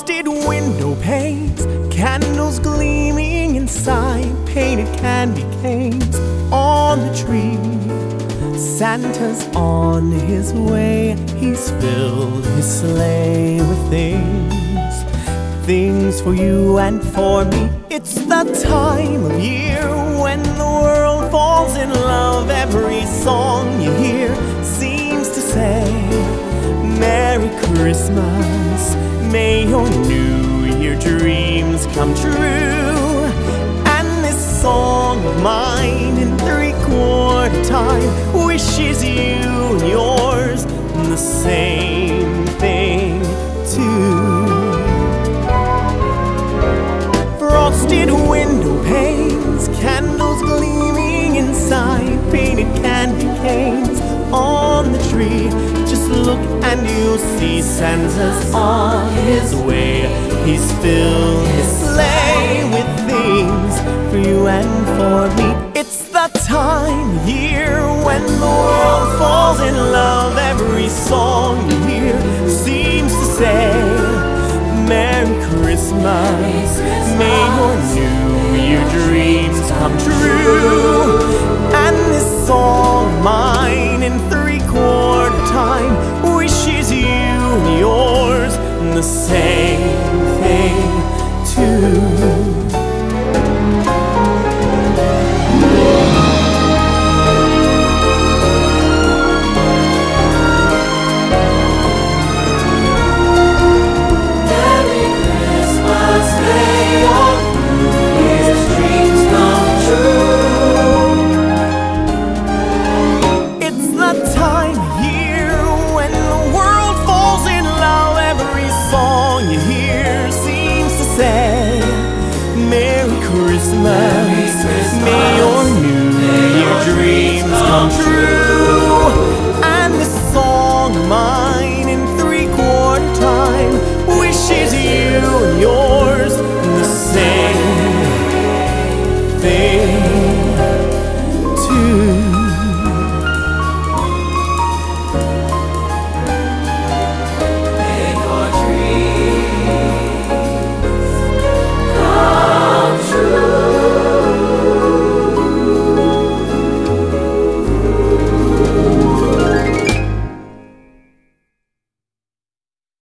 Frosted window panes, candles gleaming inside, painted candy canes on the tree. Santa's on his way, he's filled his sleigh with things for you and for me. It's the time of year when the world falls in love. Every song you hear seems to say, Merry Christmas, may your New Year dreams come true. And this song of mine in 3/4 time wishes you and yours the same thing too. Frosted window panes, candles gleaming inside, painted candy canes on the tree. Just look and you'll see Santa's on his way. He's filled his sleigh with things for you and for me. It's the time of year when the world falls in love. Every song you hear seems to say, Merry Christmas, may your New Year dreams come true. And this song of mine in 3/4 time wishes you and yours the same.